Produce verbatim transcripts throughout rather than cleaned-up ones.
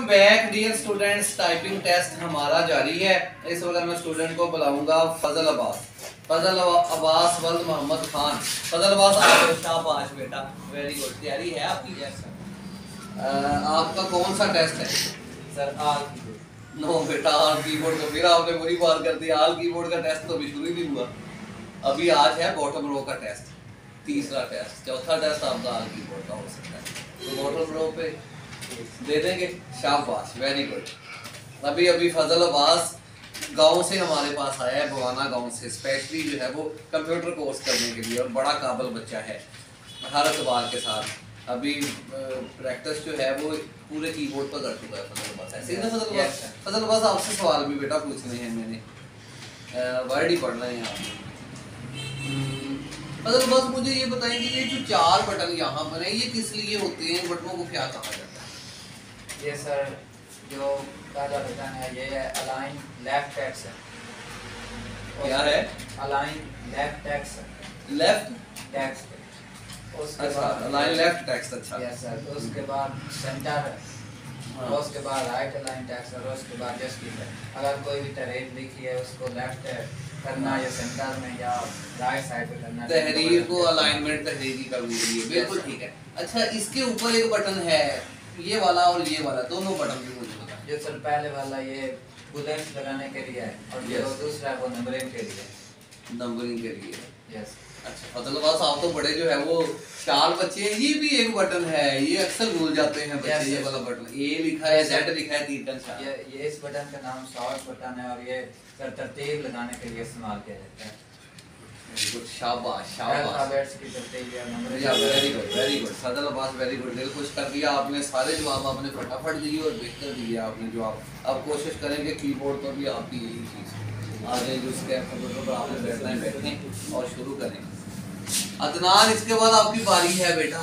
Welcome back dear students. Typing test हमारा जारी है। इस वक्त मैं स्टूडेंट को बुलाऊंगा फजल अब्बास। फजल अब्बास वल्द मोहम्मद खान। फजल अब्बास आप शाबाश बेटा, वेरी गुड। तैयारी है आपकी? Yes sir. आपका कौन सा टेस्ट है सर? आल कीबोर्ड। नो बेटा, आल कीबोर्ड तो फिर आपने बुरी बात कर दी। आल कीबोर्ड का टेस्ट तो अभी शुरू ही नहीं हुआ। अभी आज है बॉटम रो का टेस्ट, तीसरा टेस्ट। चौथा टेस्ट आपका आल कीबोर्ड का हो सकता है, तो बॉटम रो पे दे देंगे। शाबाश, वेरी गुड। अभी अभी फजल अब्बास गांव से हमारे पास आया है, बवाना गांव से, स्पेशली जो है वो कंप्यूटर कोर्स करने के लिए, और बड़ा काबिल बच्चा है हर एतबार के साथ। अभी प्रैक्टिस जो है वो पूरे कीबोर्ड पर कर चुका है फजल अब्बास। ऐसे ही ना फजल अब्बास? फजल अब्बास आपसे सवाल भी बेटा पूछने हैं मैंने, वर्ड ही पढ़ना है आप। फजल अब्बास मुझे ये बताएं कि ये जो चार बटन यहाँ पर हैं ये किस लिए होते हैं? बटनों को क्या कहा जाता है? ये सर जो पहला बटन है ये है अलाइन लेफ्ट टेक्स्ट है। क्या है? अलाइन लेफ्ट टेक्स्ट है। Left text. उसके अच्छा, बाद अलाइन लेफ्ट टेक्स्ट। अच्छा यस सर। तो उसके बाद सेंटर है, हाँ। और उसके बाद राइट अलाइन टेक्स्ट है, और उसके बाद जस्ट है। अगर कोई भी तहरीर लिखी है उसको लेफ्ट करना या सेंटर में या राइट साइड पे करना, तहरीर को अलाइनमेंट तहरीर की करनी चाहिए, बिल्कुल ठीक है। अच्छा, इसके ऊपर एक बटन है ये वाला और ये वाला, दोनों बटन भी मुझे बताएं। जो सर पहले वाला ये बुलेट्स लगाने के लिए है, और जो Yes. दूसरा है वो नंबरिंग के लिए है। नंबरिंग के लिए। यस। अच्छा फजल अब्बास, आप तो बड़े जो है वो शाल बच्चे हैं। ये भी एक बटन है, ये अक्सर भूल जाते हैं बच्चे। Yes, ये yes. वाला बटन, ए लिखा है, जेड लिखा है, तीन का निशान। ये ये इस बटन का नाम शॉर्ट बटन है, और ये सर तरतीब लगाने के लिए इस्तेमाल किया जाता है। वेरी गुड, शाबाश शाबाश। अल्फाबेट्स की तरतीब या नंबरिंग। या very good very good Fazal Abbas, very good. दिल खुश कर दिया आपने। सारे जवाब आपने फटाफट दिए और बेहतर दिए आपने जवाब। अब कोशिश करेंगे कीबोर्ड पर भी आपकी यही चीज़ आगे जो स्टेप कंप्यूटर पर आपने बैठना है, बैठें और शुरू करें। अदनान, इसके बाद आपकी बारी है बेटा।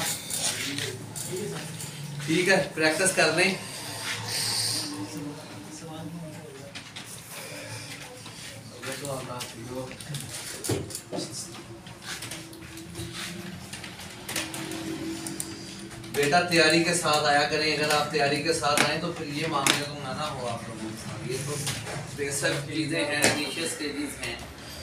ठीक है, प्रैक्टिस कर लें। बेटा तैयारी के साथ आया करें। अगर आप तैयारी के साथ आए तो फिर ये मामले को ना हो आप लोगों के साथ। ये तो बेसिक चीज़ें हैं, इनिशियल स्टेजेस हैं।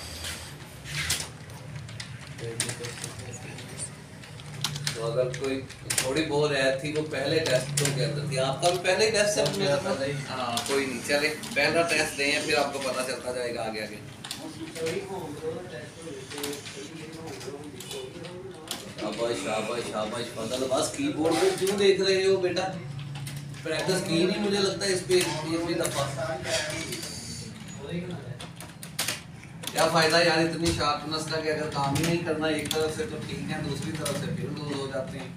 तो अगर कोई थोड़ी बहुत राहत थी वो पहले टेस्टों के अंदर थी। आपका भी पहले टेस्ट है? हाँ कोई नहीं, चले पहला टेस्ट दें फिर आपको पता चलता जाएगा आगे आगे। शाबाश शाबाश शाबाश फजल अब्बास, कीबोर्ड को क्यों देख रहे हो बेटा? प्रैक्टिस की नहीं मुझे लगता है इस पे इतनी दफा। क्या फायदा यार इतनी शार्पनेस का कि अगर काम ही नहीं करना एक तरफ से तो ठीक है, दूसरी तरफ से फिर लूज हो जाते हैं।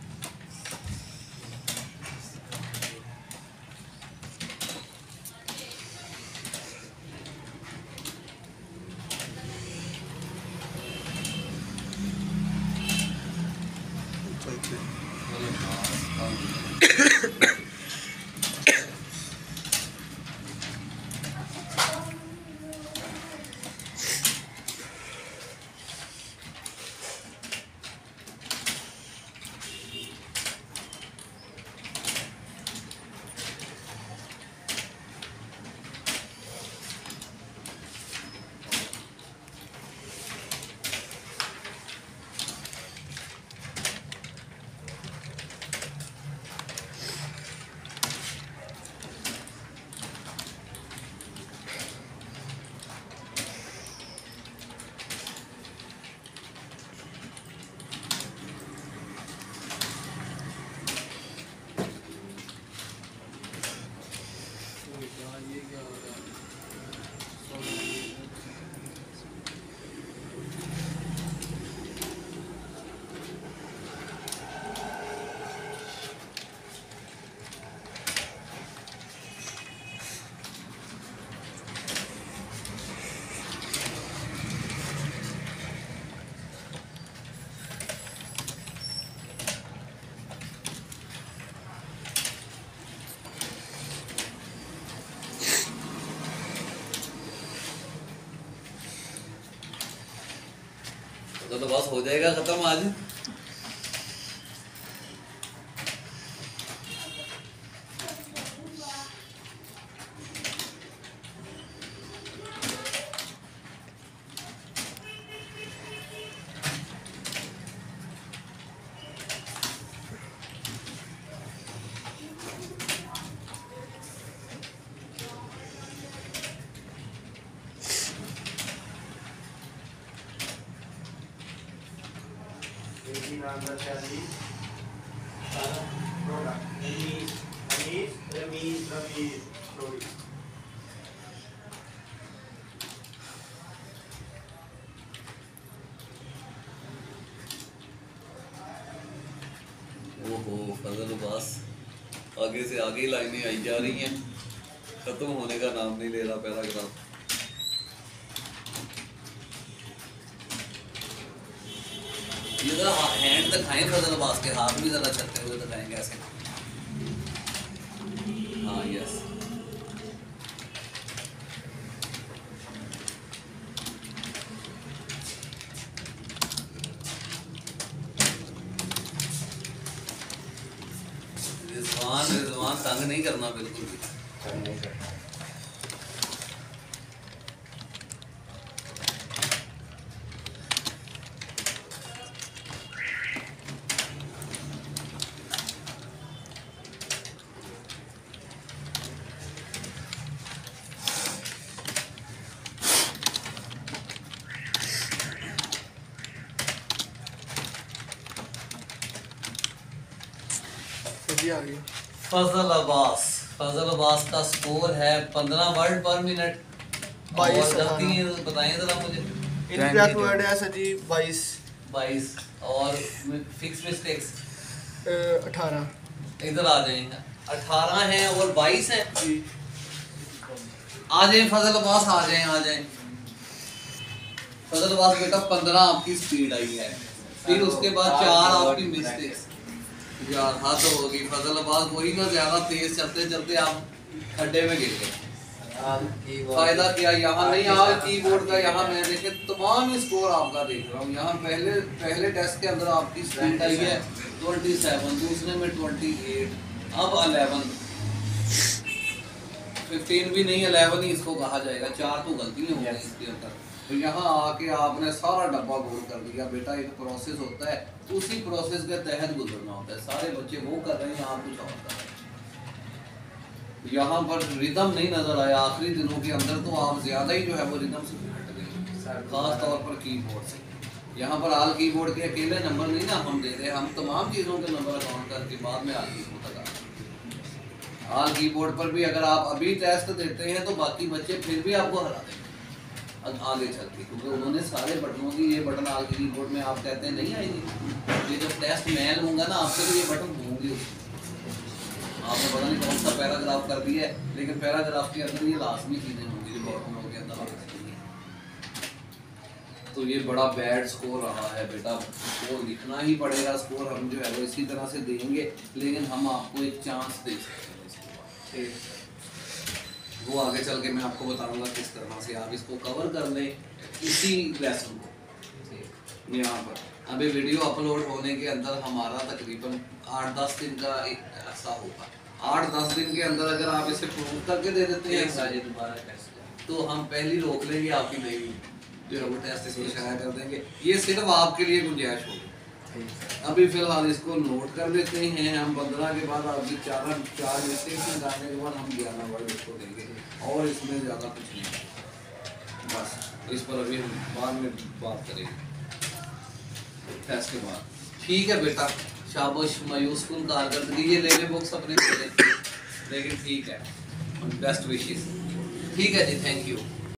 तो, तो बस हो जाएगा खत्म आज। Sandra Charlie. Rhoda. Ramesh. Ramesh. Ramesh. Ramesh. Rodi. ओहो फजल अब्बास आगे से आगे ही लाइनें आई जा रही हैं, खत्म होने का नाम नहीं ले रहा पैराग्राफ। ये जरा हैंड दिखाएं फजल अब्बास के, हाथ भी जरा चलते हुए दिखाएं कैसे। हाँ यस रिजवान रिजवान तंग नहीं करना बिल्कुल भी। नहीं करना। आ गई फजल अब्बास फजल अब्बास का स्कोर है पंद्रह वर्ड पर मिनट। बाईस और गलती है तो बताएं जरा मुझे। इनकरेक्ट वर्ड है सर जी बाईस। बाईस और फिक्स मिस्टेक्स अठारह। इधर आ जाएंगे, अठारह है और बाईस है। जी आ जाए फजल अब्बास, आ जाए आ जाए फजल अब्बास बेटा। पंद्रह आपकी स्पीड आई है, फिर उसके बाद चार आपकी मिस्टेक्स। यार हद होगी फजल अब्बास, वही ना ज्यादा तेज चलते चलते आप खड्डे में गिर गए। फायदा क्या यहाँ नहीं, आज कीबोर्ड का यहाँ मैं देखे तमाम स्कोर आपका देख रहा हूँ। यहाँ पहले पहले टेस्ट के अंदर आपकी स्पीड आई है ट्वेंटी सेवन, दूसरे में ट्वेंटी एट, अब अलेवन, फिफ्टीन भी नहीं अलेवन ही इसको कहा जाएगा। चार तो गलतियाँ हो गई इसके अंदर। तो यहाँ आके आपने सारा डब्बा गोल कर दिया। बेटा एक प्रोसेस होता है, उसी प्रोसेस के तहत गुजरना होता है। सारे बच्चे वो कर रहे हैं, आप कुछ और कर रहे हैं। यहाँ पर रिदम नहीं नजर आया आखिरी दिनों के अंदर, तो आप ज्यादा ही जो है वो रिदम से हट गए, खास तौर पर कीबोर्ड से। यहाँ पर आल कीबोर्ड के अकेले नंबर नहीं ना हम देते, हम तमाम चीज़ों के नंबर अकाउंट करके बाद में आल कीबोर्ड तक आते। आल कीबोर्ड पर भी अगर आप अभी टेस्ट देते हैं तो बाकी बच्चे फिर भी आपको हरा देंगे आगे चल के, क्योंकि उन्होंने सारे बटनों की ये बटन आल कीबोर्ड में आप कहते हैं नहीं आएंगे। ये जब टेस्ट मैं लूँगा ना आपसे, तो ये बटन होंगे उसमें। आपने पता नहीं कौन सा पैराग्राफ कर दिया है, लेकिन पैराग्राफ के अंदर ये लाजमी चीज़ें होंगी जो बटनों के अंदर आप करेंगे। तो ये बड़ा बैड स्कोर रहा है बेटा, स्कोर लिखना ही पड़ेगा। स्कोर हम जो है वो इसी तरह से देंगे, लेकिन हम आपको एक चांस दे सकते हैं इसके बाद। वो आगे चल के मैं आपको बताऊंगा किस तरह से आप इसको कवर कर लें इसी लेसन को। यहाँ पर अभी वीडियो अपलोड होने के अंदर हमारा तकरीबन आठ दस दिन का एक ऐसा होगा। आठ दस दिन के अंदर अगर आप इसे प्रूव करके दे देते हैं दोबारा टेस्ट, तो हम पहली रोक लेंगे आपकी नई जो है वो टेस्ट इसको शाया कर देंगे। ये सिर्फ आपके लिए गुंजाइश होगी। अभी फिलहाल इसको नोट कर लेते हैं हम। पंद्रह के बाद आपकी चार चार मिस्टेक्स निकालने के बाद हम ग्यारह वर्ड इसको देंगे, और इसमें ज़्यादा कुछ नहीं। बस इस पर अभी हम बाद में बात करेंगे टेस्ट के बाद। ठीक है बेटा, शाबाश, मायूसकुन कारकर्दगी। ये ले ले बुक्स अपने, लेकिन ठीक है, बेस्ट विशेस। ठीक है जी, थैंक यू।